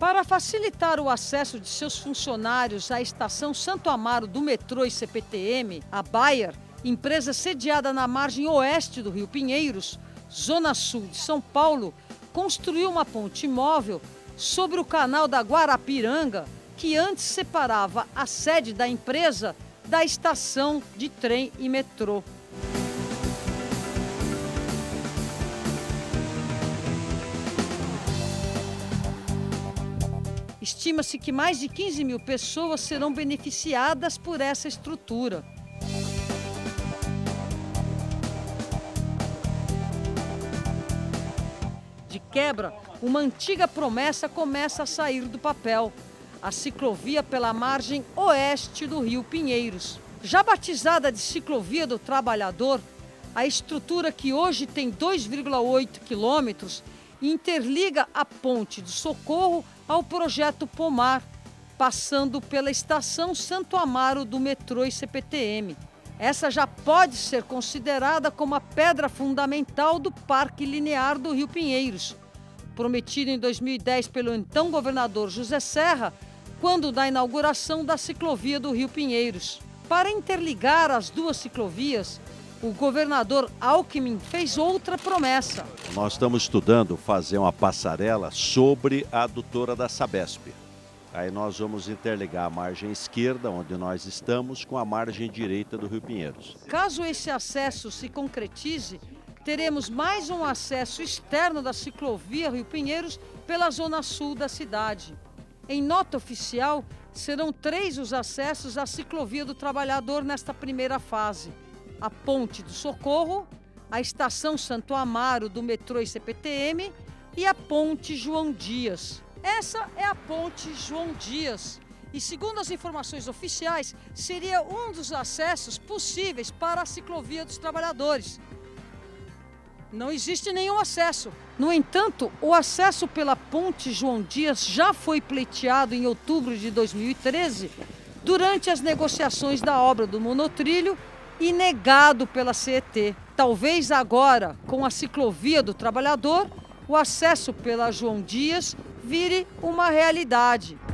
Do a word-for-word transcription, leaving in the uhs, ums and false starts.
Para facilitar o acesso de seus funcionários à estação Santo Amaro do metrô e C P T M, a Bayer, empresa sediada na margem oeste do Rio Pinheiros, zona sul de São Paulo, construiu uma ponte móvel sobre o canal da Guarapiranga, que antes separava a sede da empresa da estação de trem e metrô. Estima-se que mais de quinze mil pessoas serão beneficiadas por essa estrutura. De quebra, uma antiga promessa começa a sair do papel: a ciclovia pela margem oeste do Rio Pinheiros. Já batizada de Ciclovia do Trabalhador, a estrutura, que hoje tem dois vírgula oito quilômetros, interliga a Ponte do Socorro ao Projeto Pomar, passando pela estação Santo Amaro do metrô e C P T M. Essa já pode ser considerada como a pedra fundamental do Parque Linear do Rio Pinheiros, prometido em dois mil e dez pelo então governador José Serra, quando da inauguração da ciclovia do Rio Pinheiros. Para interligar as duas ciclovias, o governador Alckmin fez outra promessa. Nós estamos estudando fazer uma passarela sobre a adutora da Sabesp. Aí nós vamos interligar a margem esquerda, onde nós estamos, com a margem direita do Rio Pinheiros. Caso esse acesso se concretize, teremos mais um acesso externo da ciclovia Rio Pinheiros pela zona sul da cidade. Em nota oficial, serão três os acessos à ciclovia do Trabalhador nesta primeira fase: a Ponte do Socorro, a estação Santo Amaro do metrô e C P T M e a Ponte João Dias. Essa é a Ponte João Dias e, segundo as informações oficiais, seria um dos acessos possíveis para a ciclovia dos trabalhadores. Não existe nenhum acesso. No entanto, o acesso pela Ponte João Dias já foi pleiteado em outubro de dois mil e treze, durante as negociações da obra do monotrilho, e negado pela C E T. Talvez agora, com a ciclovia do Trabalhador, o acesso pela João Dias vire uma realidade.